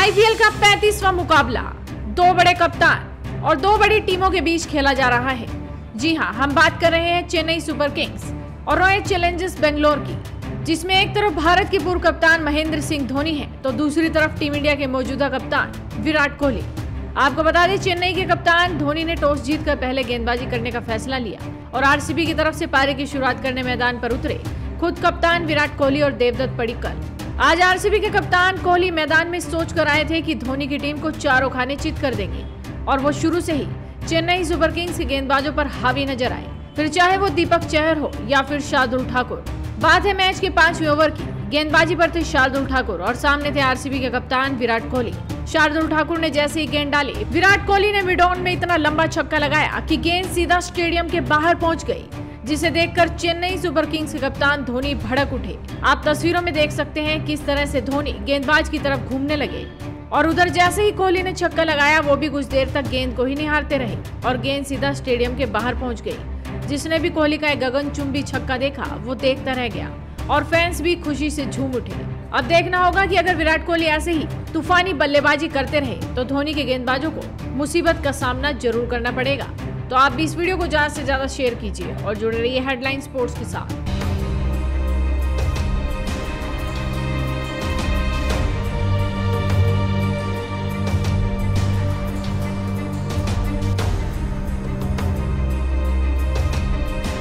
IPL का 35वां मुकाबला दो बड़े कप्तान और दो बड़ी टीमों के बीच खेला जा रहा है। जी हां, हम बात कर रहे हैं चेन्नई सुपर किंग्स और रॉयल चैलेंजर्स बेंगलोर की, जिसमें एक तरफ भारत के पूर्व कप्तान महेंद्र सिंह धोनी है तो दूसरी तरफ टीम इंडिया के मौजूदा कप्तान विराट कोहली। आपको बता दें, चेन्नई के कप्तान धोनी ने टॉस जीतकर पहले गेंदबाजी करने का फैसला लिया और आरसीबी की तरफ से पारी की शुरुआत करने मैदान पर उतरे खुद कप्तान विराट कोहली और देवदत्त पडिक्कल। आज आरसीबी के कप्तान कोहली मैदान में सोच कर आए थे कि धोनी की टीम को चारों खाने चित कर देंगे और वो शुरू से ही चेन्नई सुपर किंग्स के गेंदबाजों पर हावी नजर आए, फिर चाहे वो दीपक चहर हो या फिर शार्दुल ठाकुर। बात है मैच के 5वें ओवर की। गेंदबाजी पर थे शार्दुल ठाकुर और सामने थे आरसीबी के कप्तान विराट कोहली। शार्दुल ठाकुर ने जैसे ही गेंद डाली, विराट कोहली ने मिड ऑन में इतना लंबा छक्का लगाया कि गेंद सीधा स्टेडियम के बाहर पहुंच गई, जिसे देखकर चेन्नई सुपर किंग्स के कप्तान धोनी भड़क उठे। आप तस्वीरों में देख सकते हैं किस तरह से धोनी गेंदबाज की तरफ घूमने लगे और उधर जैसे ही कोहली ने छक्का लगाया, वो भी कुछ देर तक गेंद को ही निहारते रहे और गेंद सीधा स्टेडियम के बाहर पहुंच गई। जिसने भी कोहली का एक गगनचुंबी छक्का देखा वो देखता रह गया और फैंस भी खुशी से झूम उठे। अब देखना होगा कि अगर विराट कोहली ऐसे ही तूफानी बल्लेबाजी करते रहे तो धोनी के गेंदबाजों को मुसीबत का सामना जरूर करना पड़ेगा। तो आप भी इस वीडियो को ज्यादा से ज्यादा शेयर कीजिए और जुड़े रहिए हेडलाइन स्पोर्ट्स के साथ।